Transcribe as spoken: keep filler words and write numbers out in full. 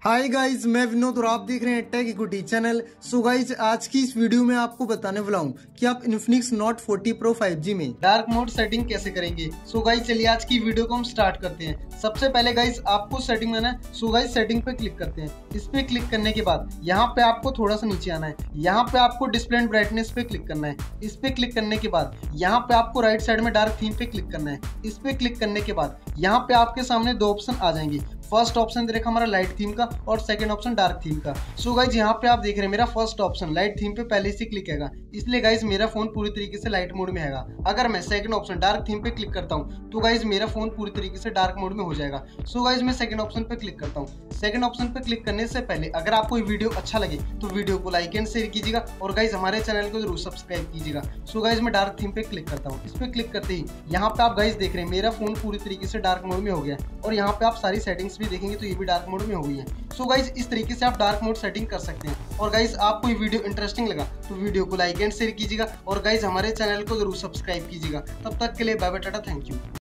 Hi guys, मैं विनोद और आप देख रहे हैं tech equity channel. So guys, आज की इस वीडियो में आपको बताने वाला हूँ कि आप Infinix Note forty Pro five G में डार्क मोड सेटिंग कैसे करेंगे। सो गाइज चलिए आज की वीडियो को हम स्टार्ट करते हैं। सबसे पहले गाइज आपको सेटिंग में आना है। सो गाइज सेटिंग पे क्लिक करते हैं। इस पे क्लिक करने के बाद यहाँ पे आपको थोड़ा सा नीचे आना है। यहाँ पे आपको डिस्प्ले एंड ब्राइटनेस पे क्लिक करना है। इस पे क्लिक करने के बाद यहाँ पे आपको राइट साइड में डार्क थीम पे क्लिक करना है। इस पे क्लिक करने के बाद यहाँ पे आपके सामने दो ऑप्शन आ जाएंगे। फर्स्ट ऑप्शन दे रखा हमारा लाइट थीम का और सेकंड ऑप्शन डार्क थीम का। सो गाइज यहाँ पे आप देख रहे हैं मेरा फर्स्ट ऑप्शन लाइट थीम पे पहले से क्लिक हैगा, इसलिए गाइज मेरा फोन पूरी तरीके से लाइट मोड में हैगा। अगर मैं सेकंड ऑप्शन डार्क थीम पे क्लिक करता हूँ तो गाइज मेरा फोन पूरी तरीके से डार्क मोड में हो जाएगा। सो गाइज मैं सेकंड ऑप्शन पे क्लिक करता हूँ। सेकंड ऑप्शन पे क्लिक करने से पहले अगर आपको ये वीडियो अच्छा लगे तो वीडियो को लाइक एंड शेयर कीजिएगा और गाइज हमारे चैनल को जरूर सब्सक्राइब कीजिएगा। सो गाइज मैं डार्क थीम पे क्लिक करता हूँ। इस पे क्लिक करते ही यहाँ पे आप गाइज देख रहे हैं मेरा फोन पूरी तरीके से डार्क मोड में हो गया और यहाँ पे आप सारी सेटिंग्स भी देखेंगे तो ये भी डार्क मोड में हो गई है। सो गाइज इस तरीके से आप डार्क मोड सेटिंग कर सकते हैं। और गाइज आपको ये वीडियो इंटरेस्टिंग लगा तो वीडियो को लाइक एंड शेयर कीजिएगा और गाइज हमारे चैनल को जरूर सब्सक्राइब कीजिएगा। तब तक के लिए bye bye, tata, thank you.